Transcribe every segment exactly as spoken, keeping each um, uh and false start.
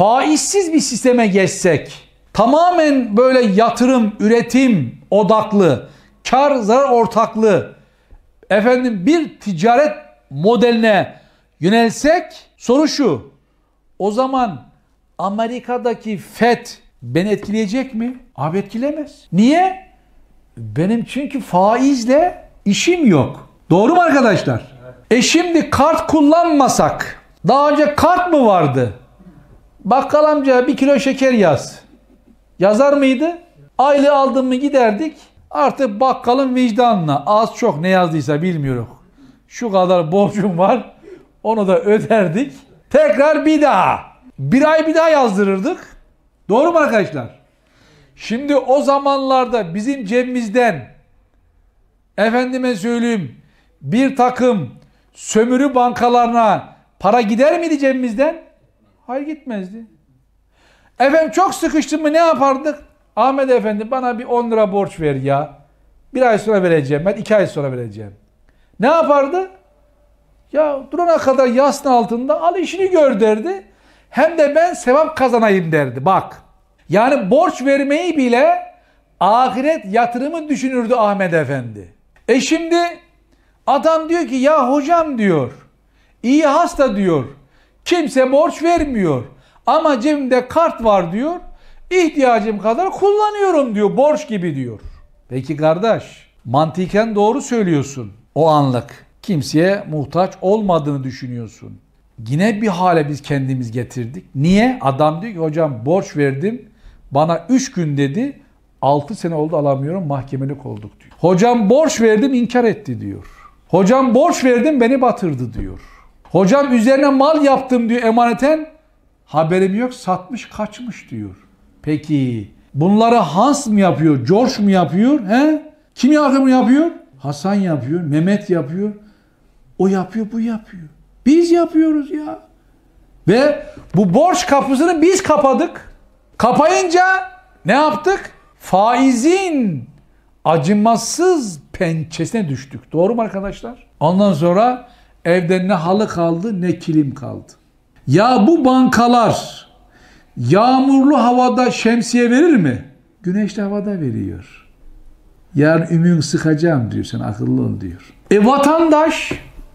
faizsiz bir sisteme geçsek, tamamen böyle yatırım, üretim odaklı, kar zarar ortaklığı, efendim bir ticaret modeline yönelsek, soru şu: o zaman Amerika'daki Fed beni etkileyecek mi? Abi etkilemez. Niye? Benim çünkü faizle işim yok. Doğru mu arkadaşlar? Evet. E şimdi kart kullanmasak, daha önce kart mı vardı? Bakkal amca bir kilo şeker yaz. Yazar mıydı? Aylığı aldın mı giderdik. Artık bakkalın vicdanına az çok ne yazdıysa bilmiyorum. Şu kadar borcum var. Onu da öderdik. Tekrar bir daha. Bir ay bir daha yazdırırdık. Doğru mu arkadaşlar? Şimdi o zamanlarda bizim cebimizden, efendime söyleyeyim, bir takım sömürü bankalarına para gider miydi cebimizden? Hayır, gitmezdi. Efendim çok sıkıştın mı ne yapardık? Ahmet efendi bana bir on lira borç ver ya. Bir ay sonra vereceğim, ben iki ay sonra vereceğim. Ne yapardı? Ya durana kadar yastığın altında al işini gör derdi. Hem de ben sevap kazanayım derdi. Bak. Yani borç vermeyi bile ahiret yatırımı düşünürdü Ahmet efendi. E şimdi adam diyor ki ya hocam diyor, iyi hasta diyor, kimse borç vermiyor ama cebimde kart var diyor, ihtiyacım kadar kullanıyorum diyor, borç gibi diyor. Peki kardeş, mantıken doğru söylüyorsun, o anlık kimseye muhtaç olmadığını düşünüyorsun. Yine bir hale biz kendimiz getirdik. Niye? Adam diyor ki hocam borç verdim, bana üç gün dedi, altı sene oldu alamıyorum, mahkemelik olduk diyor. Hocam borç verdim, inkar etti diyor. Hocam borç verdim, beni batırdı diyor. Hocam üzerine mal yaptım diyor emaneten, haberim yok, satmış kaçmış diyor. Peki bunları Hans mı yapıyor, George mu yapıyor? He? Kim yapıyor, yapıyor? Hasan yapıyor, Mehmet yapıyor. O yapıyor, bu yapıyor. Biz yapıyoruz ya. Ve bu borç kapısını biz kapadık. Kapayınca ne yaptık? Faizin acımasız pençesine düştük. Doğru mu arkadaşlar? Ondan sonra evde ne halı kaldı ne kilim kaldı. Ya bu bankalar yağmurlu havada şemsiye verir mi? Güneşli havada veriyor. Yarın ümüğünü sıkacağım diyor, sen akıllı ol diyor. E vatandaş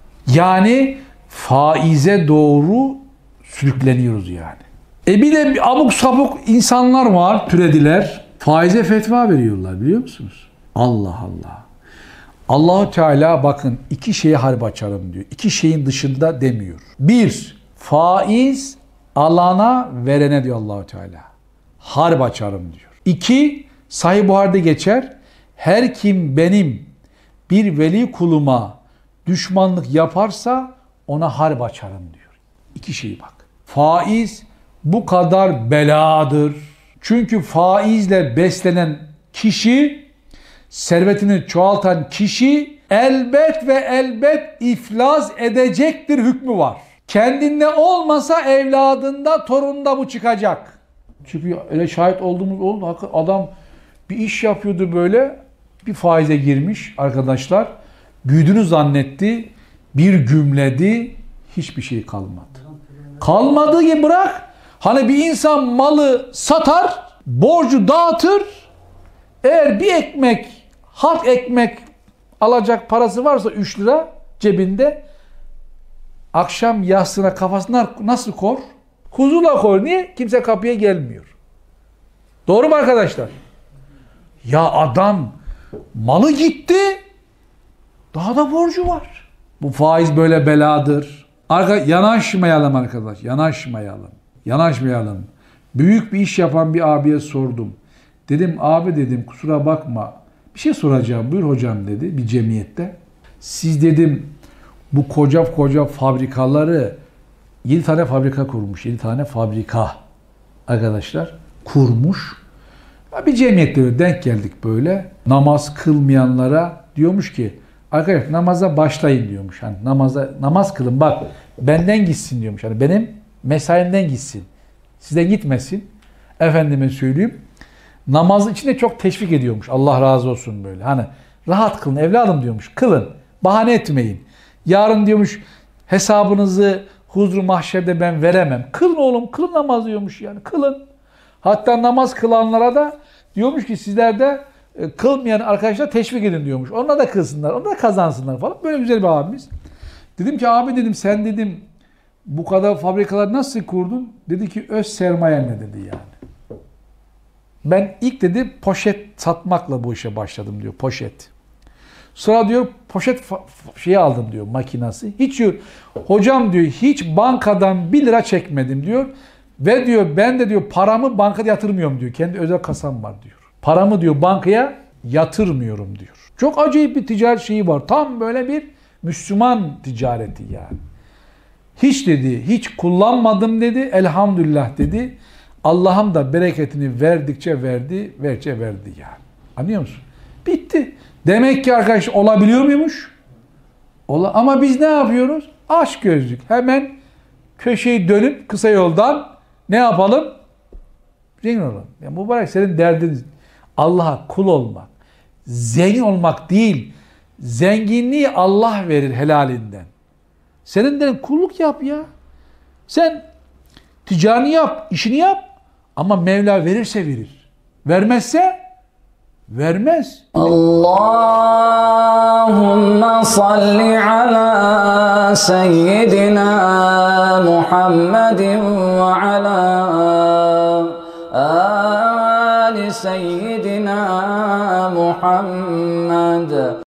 yani faize doğru sürükleniyoruz yani. E bir de bir abuk sabuk insanlar var, türediler. Faize fetva veriyorlar, biliyor musunuz? Allah Allah. Allah-u Teala bakın iki şeye harp açarım diyor. İki şeyin dışında demiyor. Bir, faiz alana verene diyor Allah-u Teala. Harp açarım diyor. İki, Sahih Buhari'de geçer. Her kim benim bir veli kuluma düşmanlık yaparsa ona harp açarım diyor. İki şey bak. Faiz bu kadar beladır. Çünkü faizle beslenen kişi, servetini çoğaltan kişi elbet ve elbet iflas edecektir hükmü var. Kendinde olmasa evladında, torununda bu çıkacak. Çünkü öyle şahit olduğumuz oldu. Adam bir iş yapıyordu böyle, bir faize girmiş arkadaşlar. Büyüdüğünü zannetti, bir gümledi, hiçbir şey kalmadı. Kalmadığı gibi bırak. Hani bir insan malı satar, borcu dağıtır. Eğer bir ekmek, halk ekmek alacak parası varsa üç lira cebinde, akşam yastığına kafasına nasıl kor? Huzurla kor. Niye? Kimse kapıya gelmiyor. Doğru mu arkadaşlar? Ya adam malı gitti, daha da borcu var. Bu faiz böyle beladır. Arka, yanaşmayalım arkadaş, yanaşmayalım. Yanaşmayalım. Büyük bir iş yapan bir abiye sordum. Dedim abi dedim kusura bakma. Bir şey soracağım, buyur hocam dedi bir cemiyette. Siz dedim bu koca koca fabrikaları, yedi tane fabrika kurmuş. yedi tane fabrika arkadaşlar kurmuş. Bir cemiyette denk geldik böyle. Namaz kılmayanlara diyormuş ki arkadaşlar namaza başlayın diyormuş. Hani namaza namaz kılın bak benden gitsin diyormuş. Hani benim mesaimden gitsin. Sizden gitmesin. Efendime söyleyeyim. Namazın içinde çok teşvik ediyormuş. Allah razı olsun böyle. Hani rahat kılın evladım diyormuş. Kılın. Bahane etmeyin. Yarın diyormuş hesabınızı huzur mahşerde ben veremem. Kılın oğlum, kılın namaz diyormuş yani, kılın. Hatta namaz kılanlara da diyormuş ki sizler de e, kılmayan arkadaşlar teşvik edin diyormuş. Onlar da kılsınlar, onlar da kazansınlar falan. Böyle güzel bir abimiz. Dedim ki abi dedim sen dedim bu kadar fabrikalar nasıl kurdun? Dedi ki öz sermayenle dedi yani. Ben ilk dedi poşet satmakla bu işe başladım diyor, poşet. Sonra diyor poşet şeyi aldım diyor, makinası. Hiç diyor hocam diyor hiç bankadan bir lira çekmedim diyor. Ve diyor ben de diyor paramı bankada yatırmıyorum diyor. Kendi özel kasam var diyor. Paramı diyor bankaya yatırmıyorum diyor. Çok acayip bir ticaret şeyi var. Tam böyle bir Müslüman ticareti yani. Hiç dedi, hiç kullanmadım dedi. Elhamdülillah dedi. Allah'ım da bereketini verdikçe verdi, verdikçe verdi yani. Anlıyor musun? Bitti. Demek ki arkadaş olabiliyor muymuş? Ola ama biz ne yapıyoruz? Aç gözlük. Hemen köşeyi dönüp kısa yoldan ne yapalım? Zengin olalım. Yani mübarek senin derdin Allah'a kul olmak. Zengin olmak değil. Zenginliği Allah verir helalinden. Senin de kulluk yap ya. Sen ticarini yap, işini yap. Ama Mevla verirse verir. Vermezse vermez. Allahümme salli ala seyyidina Muhammedin ve ala ali seyyidina Muhammed.